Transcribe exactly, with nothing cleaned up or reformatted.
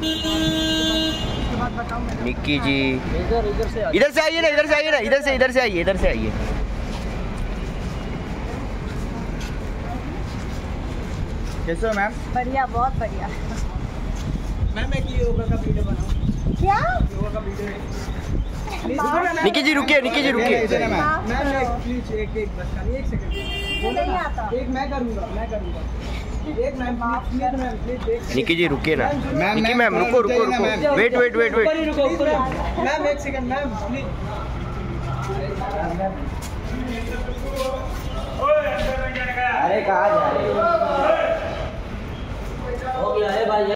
निक्की जी इधर इधर से इधर से आइए ना, इधर से आइए ना, इधर से इधर से आइए, इधर से आइए। कैसे हो मैम? बढ़िया, बहुत बढ़िया। मैम एक योगा का वीडियो बनाओ। क्या योगा का वीडियो? निक्की जी रुकिए, निक्की जी रुकिए। मैम एक प्लीज एक एक बस खाली एक सेकंड। नहीं आता। एक मैं करूंगा, मैं करूंगा। एक ma'am please ma'am please. Nikki ji रुकिए ना। निक्की मैम रुको रुको रुको, वेट वेट वेट वेट। रुको ऊपर मैम, एक सेकंड मैम प्लीज। अरे कहाँ जा रहे हो? हो गया है भाई।